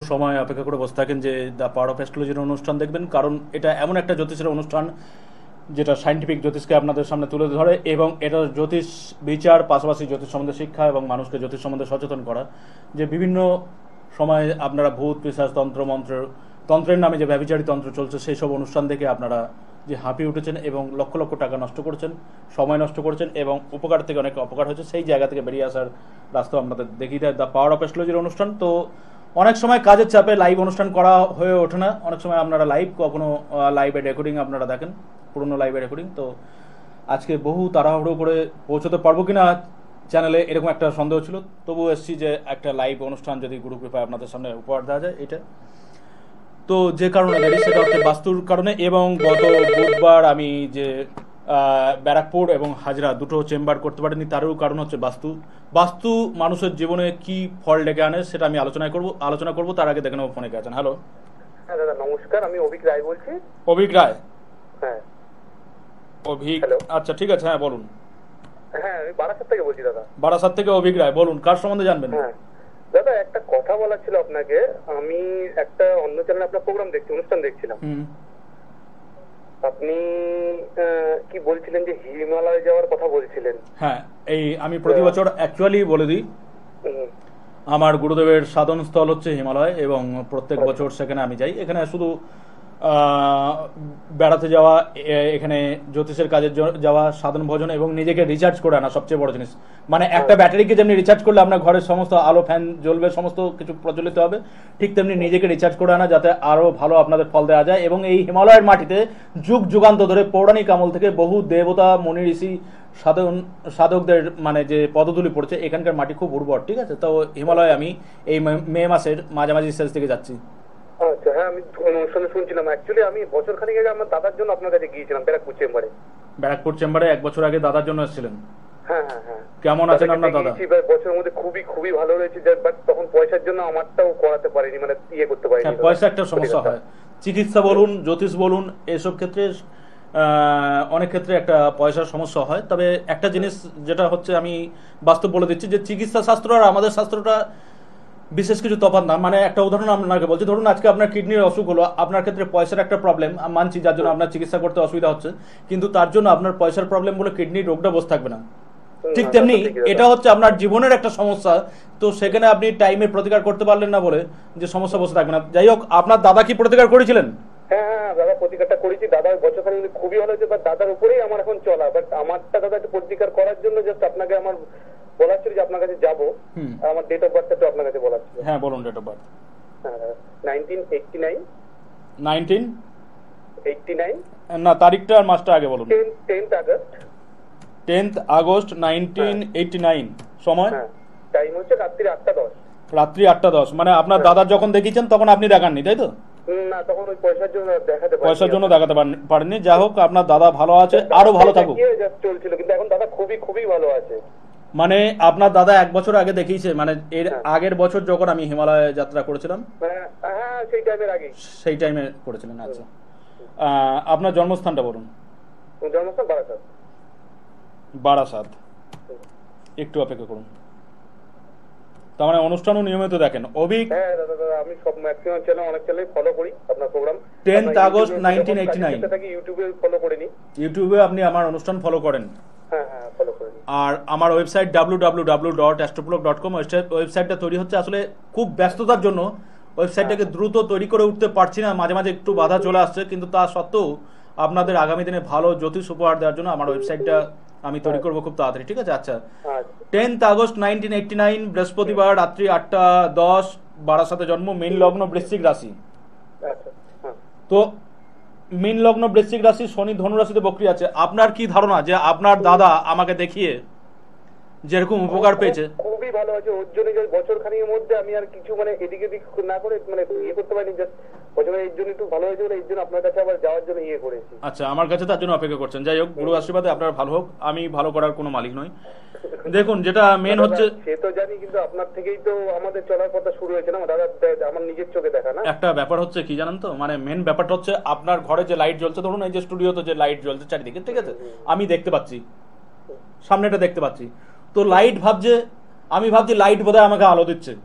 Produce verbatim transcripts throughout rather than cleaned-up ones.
সময় অপেক্ষা করে বসে থাকেন যে দ্য পাওয়ার অফ অ্যাস্ট্রোলজির অনুষ্ঠান দেখবেন, কারণ এটা এমন একটা জ্যোতিষের অনুষ্ঠান যেটা সায়েন্টিফিক জ্যোতিষকে আপনাদের সামনে তুলে ধরে এবং এটা জ্যোতিষ বিচার পাশাপাশি জ্যোতিষ সম্বন্ধে শিক্ষা এবং মানুষকে জ্যোতিষ সম্বন্ধে সচেতন করা। যে বিভিন্ন সময় আপনারা ভূত পিশাচ তন্ত্র মন্ত্র তন্ত্রের নামে যে ব্যভিচারী তন্ত্র চলছে সেই সব অনুষ্ঠান দেখে আপনারা যে হাঁপিয়ে উঠেছেন এবং লক্ষ লক্ষ টাকা নষ্ট করেছেন, সময় নষ্ট করেছেন এবং উপকার থেকে অনেক অপকার হয়েছে, সেই জায়গা থেকে বেরিয়ে আসার রাস্তা আপনাদের দেখিয়ে দেয় দ্য পাওয়ার অফ অ্যাস্ট্রোলজির অনুষ্ঠান। তো অনেক সময় কাজের চাপে লাইভ অনুষ্ঠান করা হয়ে ওঠে না, অনেক সময় আপনারা লাইভ কখনো লাইভে রেকর্ডিং আপনারা দেখেন, পুরনো লাইভে রেকর্ডিং। তো আজকে বহু তাড়াহুড়ো করে পৌঁছতে পারবো কিনা চ্যানেলে এরকম একটা সন্দেহ ছিল, তবু এসছি যে একটা লাইভ অনুষ্ঠান যদি গুরু কৃপায় আপনাদের সামনে উপহার দেওয়া যায় এটা। তো যে কারণে দেরি সেটা হচ্ছে বাস্তুর কারণে, এবং গত বুধবার আমি যে ব্যারাকপুর এবং হাজরা দুটো চেম্বার করতে পারিনি তারও কারণ হচ্ছে বাস্তু। বাস্তু মানুষের জীবনে কি ফল ডেকে আনে সেটা আমি আলোচনা করব আলোচনা করব তার আগে দেখে নেবো ফোনে কে আছেন। হ্যালো। হ্যাঁ দাদা নমস্কার, আমি অভিক রায় বলছি। অভিক রায়? হ্যাঁ অভিক, আচ্ছা ঠিক আছে, হ্যাঁ বলুন। হ্যাঁ আমি বারাসাত থেকে বলছি দাদা। বারাসাত থেকে অভিক রায়, বলুন কার সম্বন্ধে জানবেন? হ্যাঁ দাদা একটা কথা বলার ছিল আপনাকে। আমি একটা অন্য চ্যানেলে আপনার প্রোগ্রাম দেখছি, অনুষ্ঠান দেখছিলাম। আপনি কি বলছিলেন যে হিমালয় যাওয়ার কথা বলছিলেন। হ্যাঁ, এই আমি প্রতি বছর অ্যাকচুয়ালি বলে দিই, আমার গুরুদেবের সাধন স্থল হচ্ছে হিমালয় এবং প্রত্যেক বছর সেখানে আমি যাই। এখানে শুধু বেড়াতে যাওয়া, এখানে জ্যোতিষের কাজে যাওয়া, সাধন ভোজন এবং নিজেকে রিচার্জ করে আনা সবচেয়ে বড় জিনিস। মানে একটা ব্যাটারিকে যেমনি রিচার্জ করলে আপনার ঘরের সমস্ত আলো ফ্যান জ্বলবে, সমস্ত কিছু প্রচলিত হবে, ঠিক তেমনি নিজেকে রিচার্জ করে আনা যাতে আরো ভালো আপনাদের ফল দেওয়া যায়। এবং এই হিমালয়ের মাটিতে যুগ যুগান্ত ধরে পৌরাণিক আমল থেকে বহু দেবতা মনি ঋষি সাধন সাধকদের মানে যে পদধূলি পড়ছে, এখানকার মাটি খুব উর্বর, ঠিক আছে। তো হিমালয়ে আমি এই মে মাসের মাঝামাঝি শেষ থেকে যাচ্ছি। আচ্ছা হ্যাঁ, আমি অনুষ্ঠানে শুনছিলাম। অ্যাকচুয়ালি আমি বছর খানিক আগে আমার দাদার জন্য আপনার কাছে গিয়েছিলাম ব্যারাকপুর চেম্বারে। ব্যারাকপুর চেম্বারে এক বছর আগে দাদার জন্য এসেছিলেন? হ্যাঁ হ্যাঁ হ্যাঁ। কেমন আছেন আপনার দাদা? বছরের মধ্যে খুবই খুবই ভালো রয়েছে, বাট তখন পয়সার জন্য আমারটাও করাতে পারিনি, মানে ইয়ে করতে পারিনি। হ্যাঁ, পয়সা একটা সমস্যা হয়, চিকিৎসা বলুন জ্যোতিষ বলুন এসব ক্ষেত্রে অনেক ক্ষেত্রে একটা পয়সার সমস্যা হয়। তবে একটা জিনিস যেটা হচ্ছে আমি বাস্তব বলে দিচ্ছি যে চিকিৎসা শাস্ত্র আর আমাদের শাস্ত্রটা বিশেষ কিছু তফাৎ না। মানে একটা উদাহরণ আপনাকে বলছি, ধরুন আজকে আপনার কিডনির অসুখ হলো, আপনার ক্ষেত্রে পয়সার একটা প্রবলেম মানছি যার জন্য আপনার চিকিৎসা করতে অসুবিধা হচ্ছে, কিন্তু তার জন্য আপনার পয়সার প্রবলেম বলে কিডনির রোগটা বসে থাকবে না। ঠিক তেমনি এটা হচ্ছে আপনার জীবনের একটা সমস্যা, তো সেখানে আপনি টাইমে প্রতিকার করতে পারলেন না বলে যে সমস্যা বসে থাকবে না। যাই হোক, আপনার দাদা কি প্রতিকার করেছিলেন? হ্যাঁ হ্যাঁ দাদা প্রতিকারটা করেছি। দাদার বছর খানিক খুবই ভালো হয়েছে, বাট দাদার উপরেই আমার এখন চলা। বাট আমারটা দাদা একটু প্রতিকার করার জন্য জাস্ট আপনাকে আমার বলার ছিল যে আপনার কাছে যাবো। আমার ডেট অফ বার্থটা তো আপনার কাছে বলার ছিল। হ্যাঁ বলুন ডেট অফ বার্থ। হ্যাঁ nineteen eighty nine. Nineteen eighty nine না, তারিখটা আর মাসটা আগে বলুন। Tenth August. Tenth August nineteen eighty nine. সময়? হ্যাঁ টাইম হচ্ছে রাত্রি আটটা দশ। রাত্রি আটটা দশ। মানে আপনার দাদা যখন দেখিয়েছেন তখন আপনি দেখাননি, তাই তো? না, তখন ওই পয়সার জন্য দেখাতে পারিনি। পয়সার জন্য দেখাতে পারেননি। যাই হোক, আপনার দাদা ভালো আছে, আরো ভালো থাকুক। চলছিল, কিন্তু এখন দাদা খুবই খুবই ভালো আছে। মানে আপনার দাদা এক বছর আগে দেখিয়েছে, মানে এর আগের বছর যখন আমি হিমালয় যাত্রা করেছিলাম হ্যাঁ সেই টাইমের আগে, সেই টাইমে করেছিলেন। আচ্ছা, আপনার জন্মস্থানটা বলুন। জন্মস্থান বারাসাত। বারাসাত। একটু অপেক্ষা করুন। তার মানে অনুষ্ঠানও নিয়মিত দেখেন অভিক? হ্যাঁ দাদা দাদা আমি সব ম্যাক্সিমাম চ্যানেল অনেক চ্যানেল ফলো করি আপনার programme. Tenth August nineteen eighty nine. সেটাকে ইউটিউবে ফলো করে নি। ইউটিউবে আপনি আমার অনুষ্ঠান ফলো করেন? হ্যাঁ হ্যাঁ ফলো করে নি। আর আমার website W W W dot Astroplug dot com, ওয়েবসাইটটা তৈরি হচ্ছে আসলে খুব ব্যস্ততার জন্য ওয়েবসাইটটাকে দ্রুত তৈরি করে উঠতে পারছি না, মাঝে মাঝে একটু বাধা চলে আসছে, কিন্তু তা সত্ত্বেও আপনাদের আগামী দিনে ভালো জ্যোতিষ উপহার দেওয়ার জন্য আমার ওয়েবসাইটটা আমি তৈরি করবো খুব তাড়াতাড়ি, ঠিক আছে? আচ্ছা, tenth August nineteen eighty nine বৃহস্পতিবার রাত্রি আটটা দশ, বারাসাতে জন্ম, মীন লগ্ন, বৃশ্চিক রাশি। তো মীন লগ্ন, বৃশ্চিক রাশি, শনি ধনু রাশিতে বক্রি আছে। আপনার কি ধারণা যে আপনার দাদা আমাকে দেখিয়ে যেরকম উপকার পেয়েছে? খুবই ভালো আছে। ওর জন্য বছর খানিকের মধ্যে আমি আর কিছু মানে এদিক এদিক না করে মানে ইয়ে করতে পারিনি, জাস্ট বছরে এর জন্য একটু ভালো হয়েছে বলে এর জন্য আপনার কাছে আবার যাওয়ার জন্য ইয়ে করেছি। আচ্ছা, আমার কাছে তার জন্য অপেক্ষা করছেন। যাই হোক, গুরু আশীর্বাদে আপনার ভালো হোক, আমি ভালো করার কোনো মালিক নই। দেখুন, যেটা মেন হচ্ছে, সে তো জানি, কিন্তু আপনার থেকেই তো আমাদের চলার পথটা শুরু হয়েছে না দাদা, আমার নিজের চোখে দেখা না। একটা ব্যাপার হচ্ছে কি জানেন তো, মানে মেন ব্যাপারটা হচ্ছে আপনার ঘরে যে লাইট জ্বলছে, ধরুন এই যে স্টুডিওতে যে লাইট জ্বলছে চারিদিকে, ঠিক আছে, আমি দেখতে পাচ্ছি, সামনেটা দেখতে পাচ্ছি, তো লাইট ভাবছে, আমি ভাবছি লাইট বোধহয় আমাকে আলো দিচ্ছে,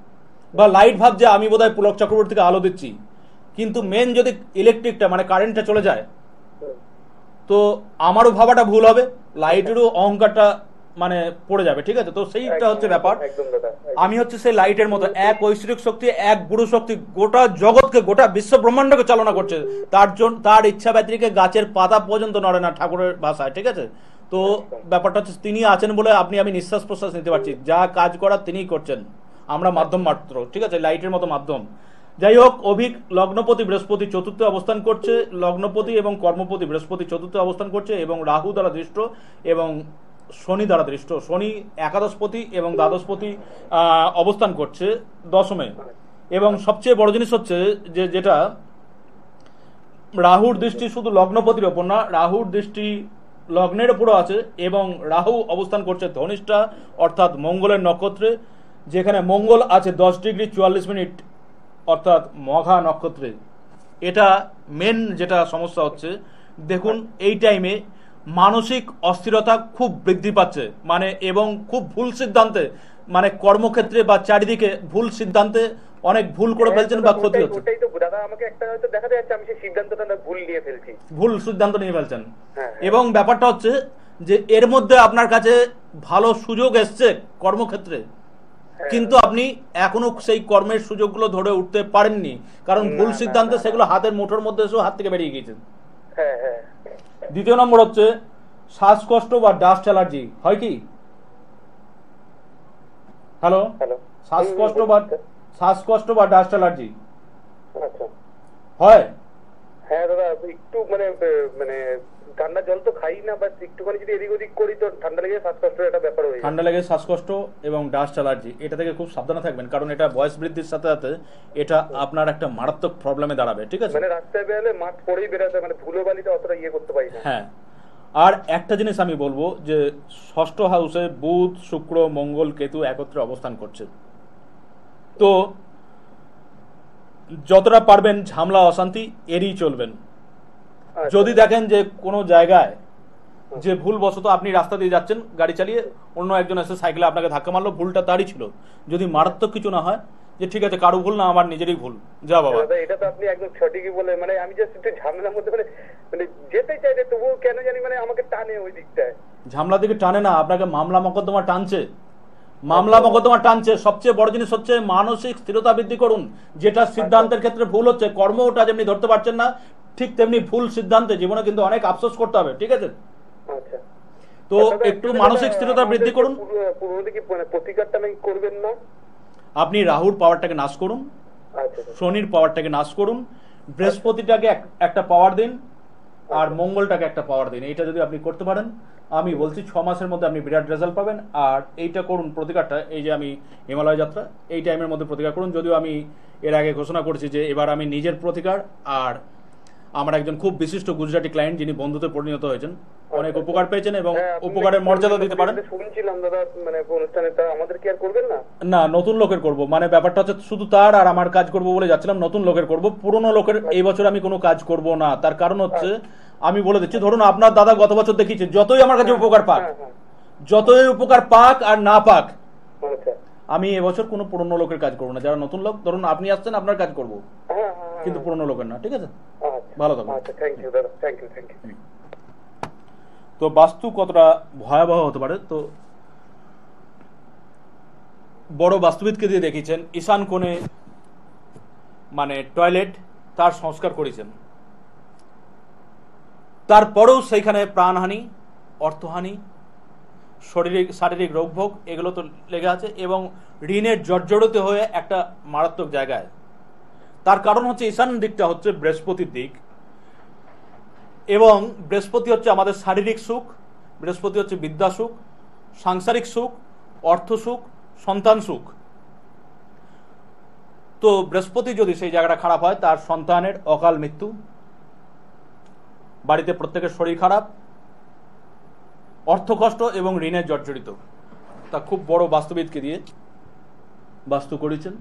বা লাইট ভাবছে আমি বোধহয় পুলক চক্রবর্তীকে আলো দিচ্ছি, কিন্তু মেন যদি ইলেকট্রিকটা মানে কারেন্টটা চলে যায় তো আমারও ভাবাটা ভুল হবে, লাইটেরও অহংকারটা মানে পড়ে যাবে, ঠিক আছে? তো সেইটা হচ্ছে ব্যাপার। আমি হচ্ছে সেই লাইটের মতো এক ঐশ্বরিক শক্তি, এক গুরু শক্তি গোটা জগৎকে, গোটা বিশ্ব ব্রহ্মাণ্ডকে চালনা করছে। তার জন্য তার ইচ্ছা ব্যতিরেকে গাছের পাতা পর্যন্ত নড়ে না ঠাকুরের ভাষায়, ঠিক আছে? তো ব্যাপারটা হচ্ছে তিনি আছেন বলে আপনি আমি নিঃশ্বাস প্রশ্বাস নিতে পারছি, যা কাজ করার তিনিই করছেন, আমরা মাধ্যম মাত্র, ঠিক আছে? লাইটের মতো মাধ্যম। যাই হোক, অভিক লগ্নপতি বৃহস্পতি চতুর্থ অবস্থান করছে, লগ্নপতি এবং কর্মপতি বৃহস্পতি চতুর্থ অবস্থান করছে এবং রাহু দ্বারা দৃষ্ট এবং শনি দ্বারা দৃষ্ট। শনি একাদশপতি এবং দ্বাদশপতি অবস্থান করছে দশমে। এবং সবচেয়ে বড় জিনিস হচ্ছে যে যেটা রাহুর দৃষ্টি শুধু লগ্নপতির ওপর না, রাহুর দৃষ্টি লগ্নের উপরও আছে এবং রাহু অবস্থান করছে ধনিষ্ঠা অর্থাৎ মঙ্গলের নক্ষত্রে, যেখানে মঙ্গল আছে দশ ডিগ্রি চুয়াল্লিশ মিনিট অর্থাৎ মঘা নক্ষত্রে। এটা মেন যেটা সমস্যা হচ্ছে, দেখুন এই টাইমে মানসিক অস্থিরতা খুব বৃদ্ধি পাচ্ছে, মানে এবং খুব ভুল সিদ্ধান্তে, মানে কর্মক্ষেত্রে বা চারিদিকে ভুল সিদ্ধান্তে অনেক ভুল করে ফেলছেন বা ক্ষতি হচ্ছে। ওটাই তো দাদা, আমাকে একটা হয়তো দেখা যাচ্ছে আমি সেই সিদ্ধান্তটা ভুল নিয়ে ফেলছি, ভুল সিদ্ধান্ত নিয়ে ফেলছেন। এবং ব্যাপারটা হচ্ছে যে এর মধ্যে আপনার কাছে ভালো সুযোগ এসছে কর্মক্ষেত্রে, কিন্তু আপনি এখনো সেই কর্মের সুযোগগুলো ধরে উঠতে পারেননি, কারণ ভুল সিদ্ধান্তে সেগুলো হাতের মুঠোর মধ্যে এসেও হাত থেকে বেরিয়ে গিয়েছে। দ্বিতীয় নম্বর হচ্ছে শ্বাসকষ্ট বা ডাস্ট অ্যালার্জি হয় কি? হ্যালো, শ্বাসকষ্ট বা শ্বাসকষ্ট বা ডাস্ট অ্যালার্জি হয়? হ্যাঁ দাদা, একটু মানে মানে ঠান্ডা জল তো খাই না, বাট একটুখানি যদি এদিক ওদিক করি তো ঠান্ডা লেগে শ্বাসকষ্ট একটা ব্যাপার হয়ে যায়। ঠান্ডা লেগে শ্বাসকষ্ট এবং ডাস্ট অ্যালার্জি, এটা থেকে খুব সাবধানে থাকবেন, কারণ এটা বয়স বৃদ্ধির সাথে সাথে এটা আপনার একটা মারাত্মক প্রবলেমে দাঁড়াবে, ঠিক আছে? মানে রাস্তায় বেরোলে মাস্ক পরেই বেরোতে, মানে ধুলো বালিটা অতটা ইয়ে করতে পারি না। হ্যাঁ, আর একটা জিনিস আমি বলবো যে ষষ্ঠ হাউসে বুধ শুক্র মঙ্গল কেতু একত্রে অবস্থান করছে, তো যতটা পারবেন ঝামেলা অশান্তি এড়িয়ে চলবেন। যদি দেখেন যে কোনো জায়গায় যে ভুলবশত আপনি রাস্তা দিয়ে যাচ্ছেন গাড়ি চালিয়ে, অন্য একজন এসে সাইকেলে আপনাকে ধাক্কা মারলো, ভুলটা তারই ছিল, যদি মারাত্মক কিছু না হয় যে ঠিক আছে কারো ভুল না আমার নিজেরই ভুল, যা বাবা। এটা তো আপনি একদম সঠিকই বলে, মানে আমি জাস্ট একটু ঝামেলার মধ্যে মানে মানে যেতে চাই যে তবুও কেন জানি মানে আমাকে টানে ওই দিকটায়। ঝামেলা দিকে টানে না, আপনাকে মামলা মকদ্দমা টানছে, মামলা মকদ্দমা টানছে। সবচেয়ে বড় জিনিস হচ্ছে মানসিক স্থিরতা বৃদ্ধি করুন। যেটা সিদ্ধান্তের ক্ষেত্রে ভুল হচ্ছে, কর্মটা যেমনি ধরতে পারছেন না, ঠিক তেমনি ভুল সিদ্ধান্তে জীবনে কিন্তু অনেক আফসোস করতে হবে, ঠিক আছে? তো একটু মানসিক স্থিরতা বৃদ্ধি করুন। প্রতিকারটা নাকি করবেন না? আপনি রাহুর পাওয়ারটাকে নাশ করুন, শনির পাওয়ারটাকে নাশ করুন, বৃহস্পতিটাকে একটা পাওয়ার দিন, আর মঙ্গলটাকে একটা পাওয়ার দিন। এইটা যদি আপনি করতে পারেন, আমি বলছি ছ মাসের মধ্যে আপনি বিরাট রেজাল্ট পাবেন। আর এইটা করুন প্রতিকারটা, এই যে আমি হিমালয় যাত্রা এই টাইমের মধ্যে প্রতিকার করুন। যদিও আমি এর আগে ঘোষণা করেছি যে এবার আমি নিজের প্রতিকার আর আমার একজন খুব বিশিষ্ট গুজরাটি ক্লায়েন্ট যিনি বন্ধুতে পরিণত হয়েছেন, অনেক উপকার পেয়েছেন এবং উপকারের মর্যাদা দিতে পারেন। শুনছিলাম দাদা মানে অনুষ্ঠানে, আমাদের কি আর করবেন না? না, নতুন লোকের করব, মানে ব্যাপারটা হচ্ছে শুধু তার আর আমার কাজ করব বলে যাচ্ছিলাম, নতুন লোকের করব, পুরনো লোকের এই বছর আমি কোনো কাজ করব না। তার কারণ হচ্ছে আমি বলে দিচ্ছি, ধরুন আপনার দাদা গত বছর দেখিয়েছে, যতই আমার কাছে উপকার পাক, যতই উপকার পাক আর না পাক, আমি এবছর কোনো পুরনো লোকের কাজ করবো না। যারা নতুন লোক, ধরুন আপনি আসছেন আপনার কাজ করব, কিন্তু পুরনো লোকের না, ঠিক আছে? ভালো থাকুন। তো বাস্তু কতটা ভয়াবহ হতে পারে, তো বড় বাস্তুবিদকে দিয়ে দেখিয়েছেন ঈশান কোণে মানে টয়লেট তার সংস্কার করেছেন, তারপরেও সেইখানে প্রাণহানি, অর্থহানি, শারীরিক শারীরিক রোগভোগ এগুলো তো লেগে আছে এবং ঋণের জর্জরিত হয়ে একটা মারাত্মক জায়গায়। তার কারণ হচ্ছে ঈশান দিকটা হচ্ছে বৃহস্পতির দিক, এবং বৃহস্পতি হচ্ছে আমাদের শারীরিক সুখ, বৃহস্পতি হচ্ছে বিদ্যা সুখ, সাংসারিক সুখ, অর্থ সুখ, সন্তান সুখ। তো বৃহস্পতি যদি সেই জায়গাটা খারাপ হয়, তার সন্তানের অকাল মৃত্যু, বাড়িতে প্রত্যেকের শরীর খারাপ, অর্থ কষ্ট এবং ঋণের জর্জরিত। তা খুব বড় বাস্তুবিদকে দিয়ে বাস্তু করেছেন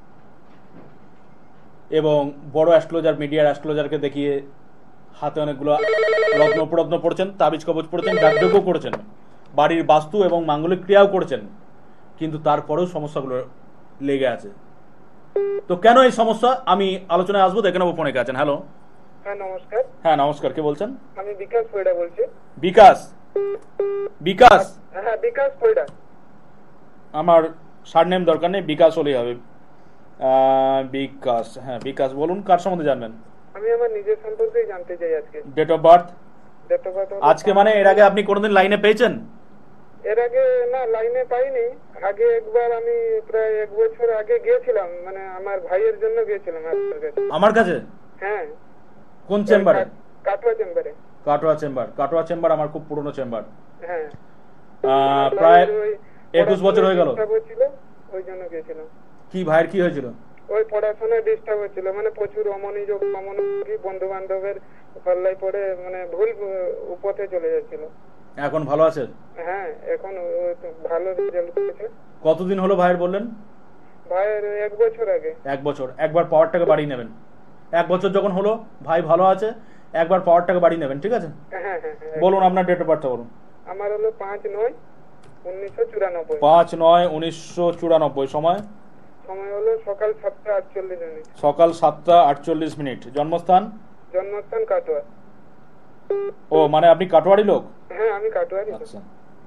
এবং বড় অ্যাস্ট্রোলজার, মিডিয়ার অ্যাস্ট্রোলজারকে দেখিয়ে হাতে অনেকগুলো রত্ন প্রত্ন পড়েছেন, তাবিজ কবচ পড়েছেন, যাগযজ্ঞ করেছেন, বাড়ির বাস্তু এবং মাঙ্গলিক ক্রিয়াও করেছেন, কিন্তু তারপরেও সমস্যাগুলো লেগে আছে। তো কেন এই সমস্যা আমি আলোচনায় আসবো, দেখে নেবো ফোনে কে আছেন। হ্যালো। হ্যাঁ নমস্কার। হ্যাঁ নমস্কার, কে বলছেন? আমি বিকাশ পয়ডা বলছি। বিকাশ? বিকাশ? হ্যাঁ বিকাশ পয়ডা। আমার সারনেম দরকার নেই, বিকাশ হলেই হবে। বিকাশ, হ্যাঁ বিকাশ বলুন, কার সম্বন্ধে জানবেন? আমি আমার নিজের সম্পর্কেই জানতে চাই আজকে। Date of birth? Date of birth আজকে মানে এর আগে আপনি কোনোদিন লাইনে পেয়েছেন? এর আগে না, লাইনে পাইনি। আগে একবার আমি প্রায় এক বছর আগে গিয়েছিলাম, মানে আমার ভাইয়ের জন্য গিয়েছিলাম আপনার কাছে। আমার কাছে? হ্যাঁ। কোন চেম্বারে? কাটোয়া চেম্বারে। কাটোয়া চেম্বার? কাটোয়া চেম্বার আমার খুব পুরনো চেম্বার। হ্যাঁ। প্রায় একুশ বছর হয়ে গেল। ওই জন্য গিয়েছিলাম। কি ভাইয়ের কি হয়েছিল? ওই পড়াশোনায় ডিস্টার্ব হচ্ছিল, মানে প্রচুর অমনোযোগ অমনোযোগী, বন্ধু বান্ধবের পাল্লায় পড়ে মানে ভুল পথে চলে যাচ্ছিল। এখন ভালো আছে? হ্যাঁ এখন ভালো রেজাল্ট করেছে। কতদিন হলো ভাইয়ের বললেন? ভাইয়ের এক বছর আগে। এক বছর। একবার পাওয়ারটাকে বাড়িয়ে নেবেন। এক বছর যখন হলো, ভাই ভালো আছে, একবার পাওয়ারটাকে বাড়িয়ে নেবেন, ঠিক আছে? হ্যাঁ হ্যাঁ। বলুন আপনার ডেট অফ বার্থটা বলুন। আমার হলো পাঁচ নয় উনিশশো চুরানব্বই। পাঁচ নয় উনিশশো চুরানব্বই। সময়? সময় হলো সকাল সাতটা আটচল্লিশ মিনিট। সকাল সাতটা আটচল্লিশ মিনিট। জন্মস্থান? জন্মস্থান কাটোয়া। ও মানে আপনি কাটোয়ারি লোক? হ্যাঁ আমি কাটোয়ারি। আচ্ছা।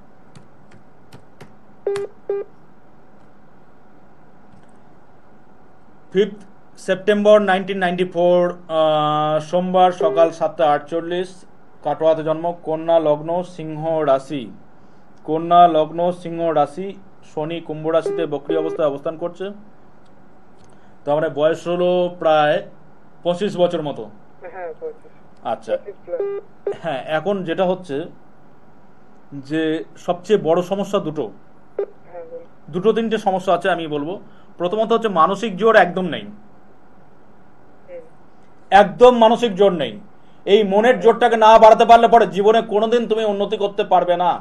Fifth September nineteen ninety four, সোমবার সকাল সাতটা আটচল্লিশ, কাটোয়াতে জন্ম, কন্যা লগ্ন, সিংহ রাশি। কন্যা লগ্ন সিংহ রাশি, শনি কুম্ভ রাশিতে বক্রী অবস্থায় অবস্থান করছে। তার মানে বয়স হলো প্রায় পঁচিশ বছর মতো। আচ্ছা হ্যাঁ, এখন যেটা হচ্ছে যে সবচেয়ে বড় সমস্যা দুটো দুটো তিনটে সমস্যা আছে আমি বলবো। প্রথমত হচ্ছে মানসিক জোর একদম নেই, একদম মানসিক জোর নেই। এই মনের জোরটাকে না বাড়াতে পারলে পরে জীবনে কোনোদিন তুমি উন্নতি করতে পারবে না।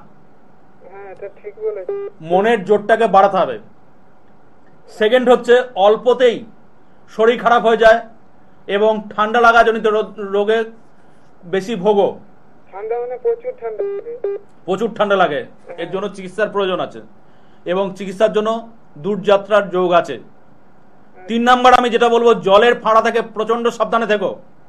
মনের জোরটাকে বাড়াতে হবে। সেকেন্ড হচ্ছে অল্পতেই শরীর খারাপ হয়ে যায় এবং ঠান্ডা লাগা জনিত রোগে বেশি ভোগো। ঠান্ডা মানে প্রচুর ঠান্ডা লাগে। প্রচুর ঠান্ডা লাগে, এর জন্য চিকিৎসার প্রয়োজন আছে এবং চিকিৎসার জন্য দূরযাত্রার যোগ আছে। তিন নাম্বার আমি যেটা বলবো, জলের ফাঁড়া থেকে প্রচন্ড সাবধানে থেকো।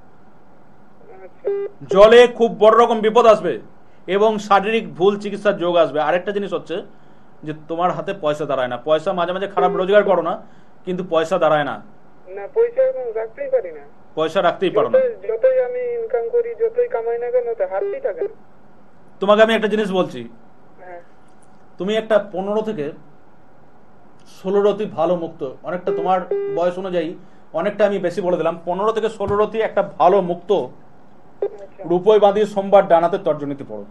জলে খুব বড় রকম বিপদ আসবে এবং শারীরিক ভুল চিকিৎসার যোগ আসবে। আরেকটা জিনিস হচ্ছে যে তোমার হাতে পয়সা দাঁড়ায় না। পয়সা মাঝে মাঝে খারাপ রোজগার করো না, কিন্তু পয়সা দাঁড়ায় না। না পয়সা রাখতেই পারি না। পয়সা রাখতেই পারো না। যতই আমি ইনকাম করি, যতই কামাই না কেন, তো হাতেই টাকা। তোমাকে আমি একটা জিনিস বলছি, তুমি একটা পনেরো থেকে ষোলো রতি ভালো মুক্ত, অনেকটা তোমার বয়স অনুযায়ী অনেকটা আমি বেশি বলে দিলাম, পনেরো থেকে ষোলো রতি একটা ভালো মুক্ত রূপই বাঁধিয়ে সোমবার ডানাতে তর্জনীতি পড়ো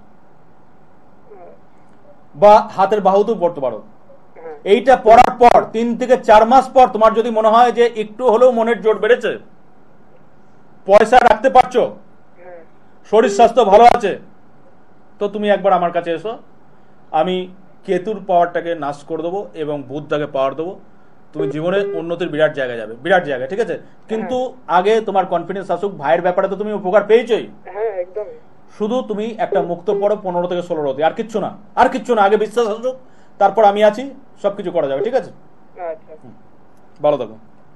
বা হাতের বাহুতেও পড়তে পারো। এইটা পড়ার পর তিন থেকে চার মাস পর তোমার যদি মনে হয় যে একটু হলেও মনের জোর বেড়েছে, পয়সা রাখতে পারছো, শরীর স্বাস্থ্য ভালো আছে, তো তুমি একবার আমার কাছে এসো। আমি কেতুর পাওয়ারটাকে নাশ করে দেবো এবং বুধটাকে পাওয়ার দেবো। তুমি জীবনে উন্নতির বিরাট জায়গায় যাবে, বিরাট জায়গায়, ঠিক আছে? কিন্তু আগে তোমার কনফিডেন্স আসুক। ভাইয়ের ব্যাপারে তো তুমি উপকার পেয়েছোই। হ্যাঁ একদম। শুধু তুমি একটা মুক্ত পড়ো পনেরো থেকে ষোলো রতি, আর কিচ্ছু না, আর কিচ্ছু না। আগে বিশ্বাস আসুক, তারপর আমি আছি, সবকিছু করা যাবে, ঠিক আছে? ভালো থাকো।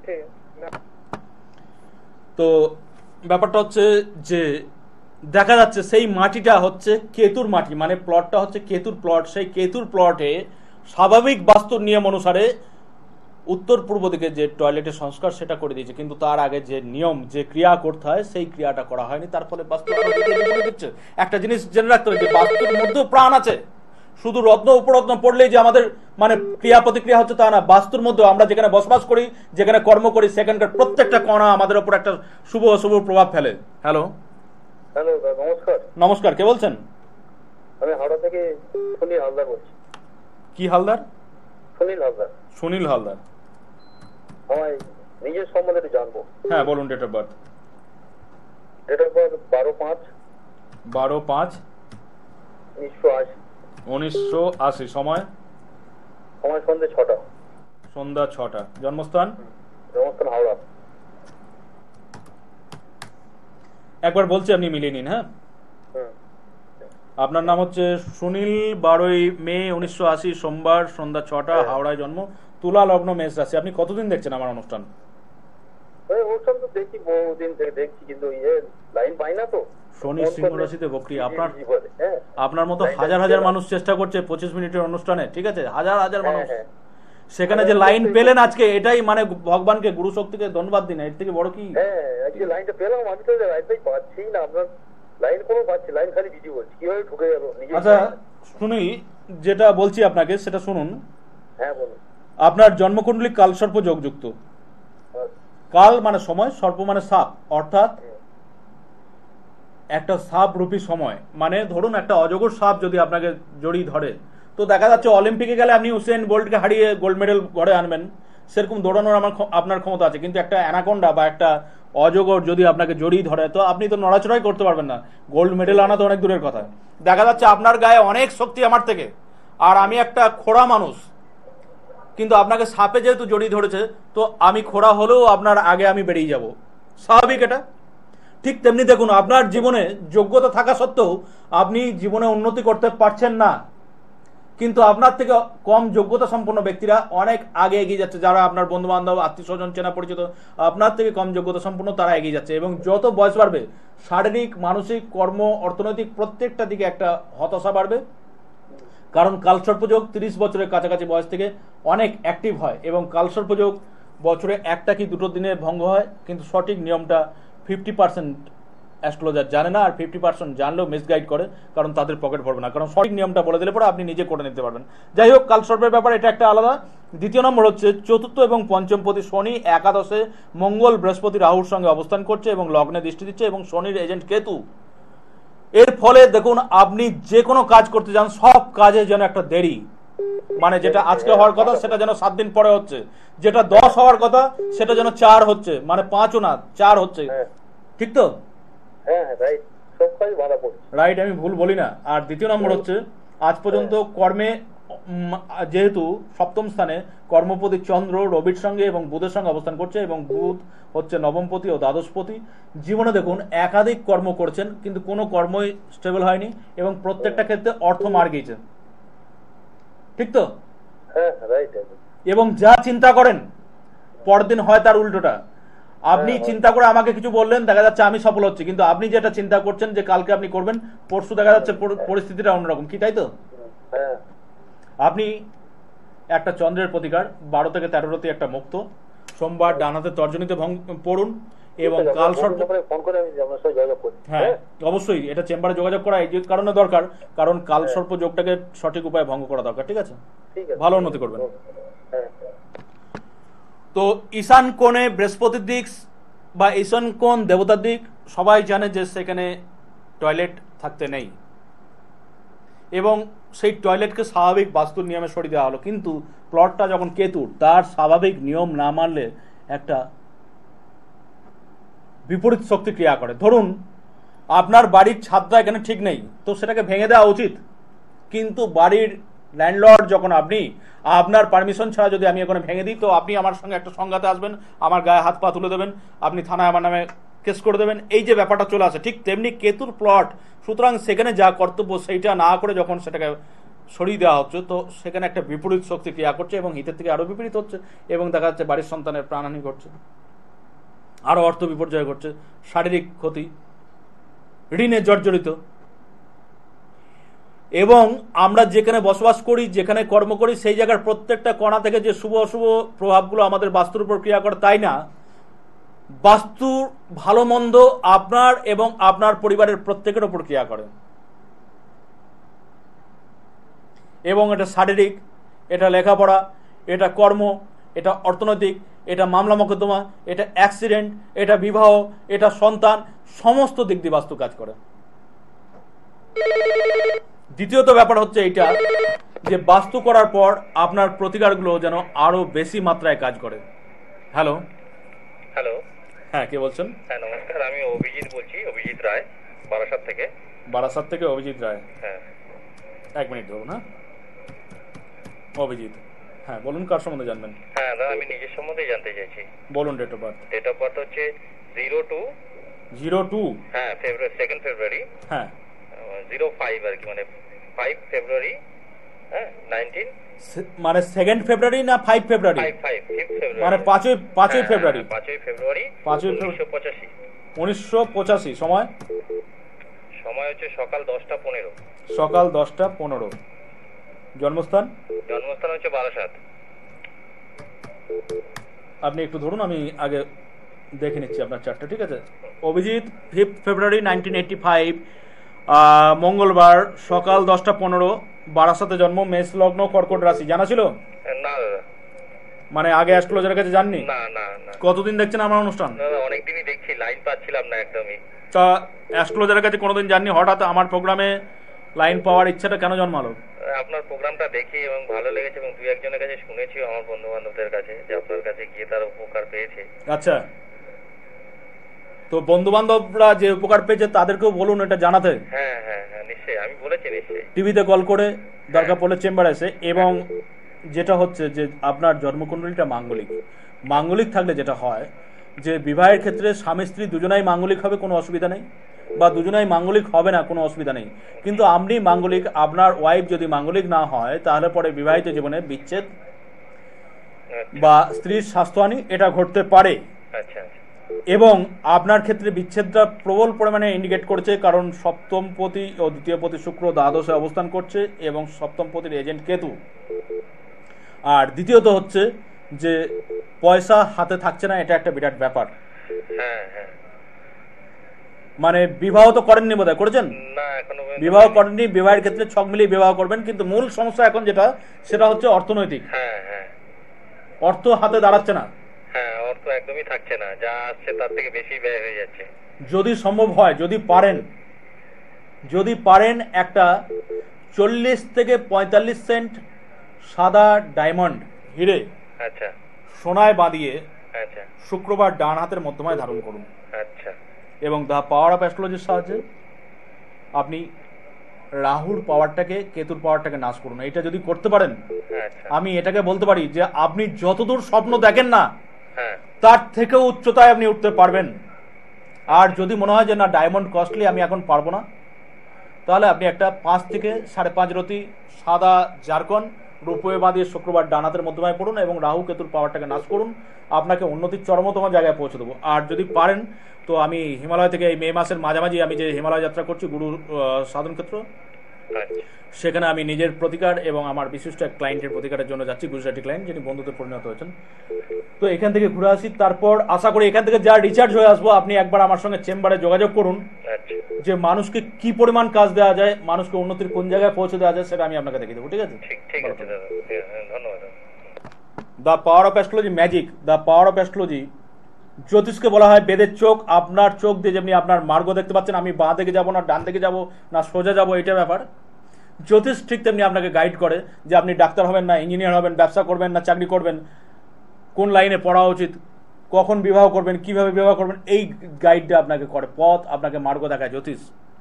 তো ব্যাপারটা হচ্ছে যে দেখা যাচ্ছে সেই মাটিটা হচ্ছে কেতুর মাটি, মানে প্লটটা হচ্ছে কেতুর প্লট। সেই কেতুর প্লটে স্বাভাবিক বাস্তুর নিয়ম অনুসারে উত্তর পূর্ব দিকে যে টয়লেটের সংস্কার সেটা করে দিয়েছে, কিন্তু তার আগে যে নিয়ম, যে ক্রিয়া করতে হয় সেই ক্রিয়াটা করা হয়নি। তার ফলে বাস্তু দিচ্ছে। একটা জিনিস জেনে রাখতে হবে যে বাস্তুর মধ্যেও প্রাণ আছে। শুধু রত্ন উপরত্ন পড়লেই যে আমাদের মানে ক্রিয়া প্রতিক্রিয়া হচ্ছে তা না। বাস্তুর মধ্যে আমরা যেখানে বসবাস করি, যেখানে কর্ম করি, সেখানকার প্রত্যেকটা কণা আমাদের উপর একটা শুভ অশুভ প্রভাব ফেলে। হ্যালো। হ্যালো নমস্কার। নমস্কার, কে বলছেন? আমি হাওড়া থেকে সুনীল হালদার বলছি। কি হালদার? সুনীল হালদার। সুনীল হালদার। আমার নিজের সম্বন্ধে একটু জানবো। হ্যাঁ বলুন। Date of birth? Date of birth বারো পাঁচ বারো পাঁচ উনিশশো আশি। উনিশশো আশি। সময়? সময় সন্ধ্যে ছটা। সন্ধ্যা ছটা। জন্মস্থান? জন্মস্থান হাওড়া। একবার বলছি, আপনি মিলিয়ে নিন। হ্যাঁ, আপনার নাম হচ্ছে সুনীল, বারোই মে উনিশশো আশি, সোমবার, সন্ধ্যা ছটা, হাওড়ায় জন্ম। তুলা লগ্ন মেষ রাশি, আপনি কতদিন দেখছেন আমার অনুষ্ঠান? অনুষ্ঠান তো দেখি বহুদিন থেকে দেখছি, কিন্তু ইয়ে লাইন পাই না তো। শনি সিংহ রাশিতে বকরি, আপনার আপনার মতো হাজার হাজার মানুষ চেষ্টা করছে পঁচিশ মিনিটের অনুষ্ঠানে, ঠিক আছে, হাজার হাজার মানুষ, সেখানে যে লাইন পেলেন আজকে, এটাই মানে ভগবানকে গুরু শক্তিকে ধন্যবাদ দিন, এর থেকে বড় কি? হ্যাঁ আজকে লাইনটা পেলাম, আমি তো লাইনটাই পাচ্ছি না, আপনার লাইন কোনো পাচ্ছি, লাইন খালি বিজি বলছি, কিভাবে ঢুকে গেল নিজে। আচ্ছা শুনি, যেটা বলছি আপনাকে সেটা শুনুন। হ্যাঁ বলুন। আপনার জন্মকুণ্ডলী কালসর্প যোগযুক্ত, কাল মানে সময়, সর্প মানে সাপ, অর্থাৎ একটা সাপ রূপী সময়, মানে ধরুন একটা অজগর সাপ যদি আপনাকে জড়িয়ে ধরে, তো দেখা যাচ্ছে অলিম্পিকে গেলে আপনি উসেন বোল্টকে হারিয়ে গোল্ড মেডেল ঘরে আনবেন, সেরকম দৌড়ানোর আমার আপনার ক্ষমতা আছে, কিন্তু একটা অ্যানাকোন্ডা বা একটা অজগর যদি আপনাকে জড়িয়ে ধরে, তো আপনি তো নড়াচড়াই করতে পারবেন না, গোল্ড মেডেল আনা তো অনেক দূরের কথা। দেখা যাচ্ছে আপনার গায়ে অনেক শক্তি আমার থেকে, আর আমি একটা খোড়া মানুষ, কিন্তু আপনাকে সাপে যেহেতু জড়িয়ে ধরেছে, তো আমি খোড়া হলেও আপনার আগে আমি বেরিয়ে যাব, স্বাভাবিক এটা। ঠিক তেমনি দেখুন, আপনার জীবনে যোগ্যতা থাকা সত্ত্বেও আপনি জীবনে উন্নতি করতে পারছেন না, কিন্তু আপনার থেকে কম যোগ্যতা সম্পন্ন ব্যক্তিরা অনেক আগে এগিয়ে যাচ্ছে, যারা আপনার বন্ধু বান্ধব আত্মীয় স্বজন চেনা পরিচিত, আপনার থেকে কম যোগ্যতা সম্পন্ন তারা এগিয়ে যাচ্ছে, এবং যত বয়স বাড়বে শারীরিক মানসিক কর্ম অর্থনৈতিক প্রত্যেকটা দিকে একটা হতাশা বাড়বে, কারণ কালসর্পযোগ তিরিশ বছরের কাছাকাছি বয়স থেকে অনেক অ্যাক্টিভ হয়, এবং কালসর্পযোগ বছরে একটা কি দুটো দিনে ভঙ্গ হয়, কিন্তু সঠিক নিয়মটা ফিফটি পার্সেন্ট অ্যাস্ট্রোলজার জানে না, আর ফিফটি পার্সেন্ট জানলেও মিসগাইড করে, কারণ তাদের পকেট ভরবে না, কারণ সঠিক নিয়মটা বলে দিলে পরে আপনি নিজে করে নিতে পারবেন। যাই হোক, কালসর্পের ব্যাপার এটা একটা আলাদা। দ্বিতীয় নম্বর হচ্ছে চতুর্থ এবং পঞ্চমপতি শনি একাদশে, মঙ্গল বৃহস্পতি রাহুর সঙ্গে অবস্থান করছে এবং লগ্নে দৃষ্টি দিচ্ছে, এবং শনির এজেন্ট কেতু। এর ফলে দেখুন, আপনি যে কোনো কাজ করতে যান সব কাজে যেন একটা দেরি, মানে যেটা আজকে হওয়ার কথা সেটা যেন সাত দিন পরে হচ্ছে, যেটা দশ হওয়ার কথা সেটা যেন চার হচ্ছে, মানে পাঁচও না চার হচ্ছে, ঠিক তো? রাইট, আমি ভুল বলি না। আর দ্বিতীয় নম্বর হচ্ছে, আজ পর্যন্ত কর্মে যেহেতু সপ্তম স্থানে কর্মপতি চন্দ্র রবির সঙ্গে এবং বুধের সঙ্গে অবস্থান করছে, এবং বুধ হচ্ছে নবমপতি ও দ্বাদশপতি, জীবনে দেখুন একাধিক কর্ম করছেন কিন্তু কোনো কর্মই স্টেবল হয়নি, এবং প্রত্যেকটা ক্ষেত্রে অর্থ মার গিয়েছে, ঠিক তো? এবং যা চিন্তা করেন পরের দিন হয় তার উল্টোটা। আপনি চিন্তা করে আমাকে কিছু বললেন, দেখা যাচ্ছে আমি সফল হচ্ছি, কিন্তু আপনি যেটা চিন্তা করছেন যে কালকে আপনি করবেন, পরশু দেখা যাচ্ছে পরিস্থিতিটা অন্যরকম, কি তাই তো? আপনি একটা চন্দ্রের প্রতিকার বারো থেকে তেরো রাতি একটা মুক্ত, সোমবার ডান হাতে তর্জনীতে পড়ুন, এবং কাল সর্প, হ্যাঁ অবশ্যই এটা চেম্বারে যোগাযোগ করা এই কারণে দরকার, কারণ কাল সর্প যোগটাকে সঠিক উপায়ে ভঙ্গ করা দরকার, ঠিক আছে? ভালো উন্নতি করবেন। তো ঈশান কোণে বৃহস্পতির দিক বা ঈশান কোণ দেবতার দিক, সবাই জানে যে সেখানে টয়লেট থাকতে নেই, এবং সেই টয়লেটকে স্বাভাবিক বাস্তুর নিয়মে সরিয়ে দেওয়া হলো, কিন্তু প্লটটা যখন কেতুর, তার স্বাভাবিক নিয়ম না মানলে একটা বিপরীত শক্তি ক্রিয়া করে। ধরুন আপনার বাড়ির ছাদটা এখানে ঠিক নেই, তো সেটাকে ভেঙে দেওয়া উচিত, কিন্তু বাড়ির ল্যান্ডলর্ড যখন আপনি, আপনার পারমিশন ছাড়া যদি আমি এখানে ভেঙে দিই, তো আপনি আমার সঙ্গে একটা সংঘাতে আসবেন, আমার গায়ে হাত পা তুলে দেবেন, আপনি থানায় আমার নামে কেস করে দেবেন, এই যে ব্যাপারটা চলে আসে, ঠিক তেমনি কেতুর প্লট। সুতরাং সেখানে যা কর্তব্য সেইটা না করে যখন সেটাকে সরিয়ে দেওয়া হচ্ছে, তো সেখানে একটা বিপরীত শক্তি ক্রিয়া করছে, এবং হিতের থেকে আরো বিপরীত হচ্ছে, এবং দেখা যাচ্ছে বাড়ির সন্তানের প্রাণহানি ঘটছে, আরো অর্থ বিপর্যয় ঘটছে, শারীরিক ক্ষতি, ঋণে জর্জরিত। এবং আমরা যেখানে বসবাস করি, যেখানে কর্ম করি, সেই জায়গার প্রত্যেকটা কণা থেকে যে শুভ অশুভ প্রভাবগুলো আমাদের বাস্তুর উপর ক্রিয়া করে, তাই না বাস্তুর ভালো মন্দ আপনার এবং আপনার পরিবারের প্রত্যেকের উপর ক্রিয়া করে, এবং এটা শারীরিক, এটা লেখাপড়া, এটা কর্ম, এটা অর্থনৈতিক, এটা মামলা মোকদ্দমা, এটা অ্যাক্সিডেন্ট, এটা বিবাহ, এটা সন্তান, সমস্ত দিক দিয়ে বাস্তু কাজ করে। দ্বিতীয়ত ব্যাপার হচ্ছে এইটা যে বাস্তু করার পর আপনার প্রতিকারগুলো যেন আরো বেশি মাত্রায় কাজ করে। হ্যালো হ্যালো হ্যাঁ, কে বলছেন? হ্যাঁ নমস্কার, আমি অভিজিৎ বলছি, অভিজিৎ রায়, বারাসাত থেকে। বারাসাত থেকে অভিজিৎ রায়, হ্যাঁ এক মিনিট ধরুন। হ্যাঁ অভিজিৎ, হ্যাঁ বলুন, কার সম্বন্ধে জানবেন? হ্যাঁ দাদা, আমি নিজের সম্বন্ধে জানতে চাইছি। বলুন date of birth. Date of birth হচ্ছে জিরো টু জিরো টু হ্যাঁ ফেব্রুয়ারি, সেকেন্ড ফেব্রুয়ারি, হ্যাঁ জিরো ফাইভ আর কি, মানে ফাইভ ফেব্রুয়ারি, হ্যাঁ নাইনটিন সে- মানে সেকেন্ড ফেব্রুয়ারি না five February? Five five fifth February. মানে পাঁচই পাঁচই হ্যাঁ, ফেব্রুয়ারি হ্যাঁ, পাঁচই ফেব্রুয়ারি পাঁচই ফেব্রুয়ারি। উনিশশো পঁচাশি। উনিশশো পঁচাশি। সময়? সময় হচ্ছে সকাল দশটা পনেরো। সকাল দশটা পনেরো। জন্মস্থান? জন্মস্থান হচ্ছে বারাসাত। আপনি একটু ধরুন, আমি আগে দেখে নিচ্ছি আপনার চারটা, ঠিক আছে? Abhijit, fifth February nineteen eighty five, মঙ্গলবার, সকাল দশটা পনেরো, বারাসাতে জন্ম, মেষ লগ্ন, কর্কট রাশি। জানা ছিল? না দাদা, মানে আগে অ্যাস্ট্রোলজারের কাছে যাননি? না না না কতদিন দেখছেন আমার অনুষ্ঠান? দাদা, অনেকদিনই দেখছি, লাইন পাচ্ছিলাম না একদমই। তা অ্যাস্ট্রোলজারের কাছে কোনোদিন যাননি, হঠাৎ আমার প্রোগ্রামে লাইন পাওয়ার ইচ্ছাটা কেন জন্মালো? আপনার প্রোগ্রামটা দেখি এবং ভালো লেগেছে, এবং দুই একজনের কাছে শুনেছি, আমার বন্ধু বান্ধবদের কাছে, যে আপনার কাছে গিয়ে তারা উপকার পেয়েছে। আচ্ছা, তো বন্ধু বান্ধবরা যে উপকার পেয়েছে তাদেরকেও বলুন এটা জানাতে। হ্যাঁ হ্যাঁ হ্যাঁ, নিশ্চয়ই, আমি বলেছি নিশ্চয়ই। টিভিতে কল করে দরকার পড়লে চেম্বারে এসে। এবং যেটা হচ্ছে যে আপনার জন্মকুণ্ডলীটা মাঙ্গলিক, মাঙ্গলিক থাকলে যেটা হয় যে বিবাহের ক্ষেত্রে স্বামী স্ত্রী দুজনাই মাঙ্গলিক হবে, কোনো অসুবিধা নেই, বা দুজনাই মাঙ্গলিক হবে না, কোনো অসুবিধা নেই। কিন্তু আপনি মাঙ্গলিক, আপনার ওয়াইফ যদি মাঙ্গলিক না হয়, তাহলে পরে বিবাহিত জীবনে বিচ্ছেদ বা স্ত্রীর স্বাস্থ্যহানি এটা ঘটতে পারে। আচ্ছা, এবং আপনার ক্ষেত্রে বিচ্ছেদটা প্রবল পরিমাণে ইন্ডিকেট করছে, কারণ সপ্তম পতি ও দ্বিতীয় পতি শুক্র দ্বাদশে অবস্থান করছে, এবং সপ্তম পতির এজেন্ট কেতু। আর দ্বিতীয়ত হচ্ছে যে পয়সা হাতে থাকছে না, এটা একটা বিরাট ব্যাপার। হ্যাঁ হ্যাঁ। মানে বিবাহ তো করেননি বোধহয়? করেছেন? না, এখনো পর্যন্ত বিবাহ করেননি। বিবাহের ক্ষেত্রে ছক মিলিয়ে বিবাহ করবেন, কিন্তু মূল সমস্যা এখন যেটা, সেটা হচ্ছে অর্থনৈতিক। হ্যাঁ হ্যাঁ অর্থ হাতে দাঁড়াচ্ছে না। হ্যাঁ, অর্থ একদমই থাকছে না, যা আসছে তার থেকে বেশি ব্যয় হয়ে যাচ্ছে। যদি সম্ভব হয়, যদি পারেন, যদি পারেন একটা চল্লিশ থেকে পঁয়তাল্লিশ সেন্ট সাদা ডায়মন্ড হিরে আচ্ছা সোনায় বাঁধিয়ে আচ্ছা শুক্রবার ডান হাতের মধ্যমায় ধারণ করুন, আচ্ছা এবং দ্য পাওয়ার অফ অ্যাস্ট্রোলজির সাহায্যে আপনি রাহুর পাওয়ারটাকে, কেতুর পাওয়ারটাকে নাশ করুন। এটা যদি করতে পারেন, আচ্ছা। আমি এটাকে বলতে পারি যে আপনি যতদূর স্বপ্ন দেখেন না, হ্যাঁ তার থেকেও উচ্চতায় আপনি উঠতে পারবেন। আর যদি মনে হয় যে না ডায়মন্ড কস্টলি, আমি এখন পারবো না, তাহলে আপনি একটা পাঁচ থেকে সাড়ে পাঁচ রতি সাদা জারকন রূপয়ে বাঁধিয়ে শুক্রবার ডানাতের মধ্যমায় পড়ুন, এবং রাহু কেতুর পাওয়ারটাকে নাশ করুন। আপনাকে উন্নতির চরমতম জায়গায় পৌঁছে দেবো। আর যদি পারেন তো আমি হিমালয় থেকে এই মে মাসের মাঝামাঝি আমি যে হিমালয় যাত্রা করছি, গুরু সাধন ক্ষেত্র, আচ্ছা সেখানে আমি নিজের প্রতিকার এবং আমার বিশিষ্ট এক ক্লায়েন্টের প্রতিকারের জন্য যাচ্ছি, গুজরাটি ক্লায়েন্ট যিনি বন্ধুতে পরিণত হয়েছেন। তো এখান থেকে ঘুরে আসি, তারপর আশা করি এখান থেকে যা রিচার্জ হয়ে আসবো, আপনি একবার আমার সঙ্গে চেম্বারে যোগাযোগ করুন, আচ্ছা যে মানুষকে কি পরিমাণ কাজ দেওয়া যায়, মানুষকে উন্নতির কোন জায়গায় পৌঁছে দেওয়া যায়, সেটা আমি আপনাকে দেখিয়ে দেবো। ঠিক আছে? ঠিক ঠিক আছে দাদা, হ্যাঁ, ধন্যবাদ। The power of astrology magic. The power of astrology, জ্যোতিষকে বলা হয় বেদের চোখ। আপনার চোখ দিয়ে যেমনি আপনার মার্গ দেখতে পাচ্ছেন, আমি বাঁ দিকে যাবো না ডান দিকে যাবো না সোজা যাবো, এটা ব্যাপার। জ্যোতিষ ঠিক তেমনি আপনাকে গাইড করে যে আপনি ডাক্তার হবেন না ইঞ্জিনিয়ার হবেন, ব্যবসা করবেন না চাকরি করবেন, কোন লাইনে পড়া উচিত, কখন বিবাহ করবেন, কিভাবে বিবাহ করবেন, এই গাইডটা আপনাকে করে, পথ আপনাকে মার্গ দেখায় জ্যোতিষ।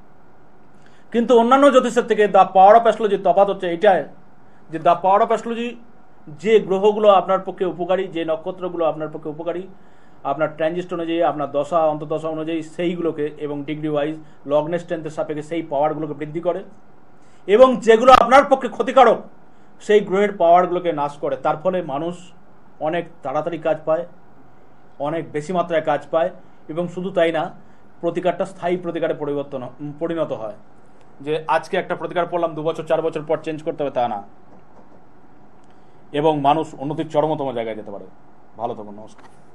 কিন্তু অন্যান্য জ্যোতিষের থেকে দ্য পাওয়ার অফ অ্যাস্ট্রোলজির তফাৎ হচ্ছে এইটাই যে দ্য পাওয়ার অফ অ্যাস্ট্রোলজি, যে গ্রহগুলো আপনার পক্ষে উপকারী, যে নক্ষত্রগুলো আপনার পক্ষে উপকারী, আপনার ট্রানজিস্ট অনুযায়ী, আপনার দশা অন্তদশা অনুযায়ী সেইগুলোকে, এবং ডিগ্রি ওয়াইজ লগ্নের স্ট্রেন্থের সাপেক্ষে সেই পাওয়ারগুলোকে বৃদ্ধি করে, এবং যেগুলো আপনার পক্ষে ক্ষতিকারক সেই গ্রহের পাওয়ারগুলোকে নাশ করে। তার ফলে মানুষ অনেক তাড়াতাড়ি কাজ পায়, অনেক বেশি মাত্রায় কাজ পায়, এবং শুধু তাই না, প্রতিকারটা স্থায়ী প্রতিকারে পরিবর্তন পরিণত হয়। যে আজকে একটা প্রতিকার পড়লাম, দু বছর চার বছর পর চেঞ্জ করতে হবে তা না, এবং মানুষ উন্নতির চরমতম জায়গায় যেতে পারে। ভালো থাকুন, নমস্কার।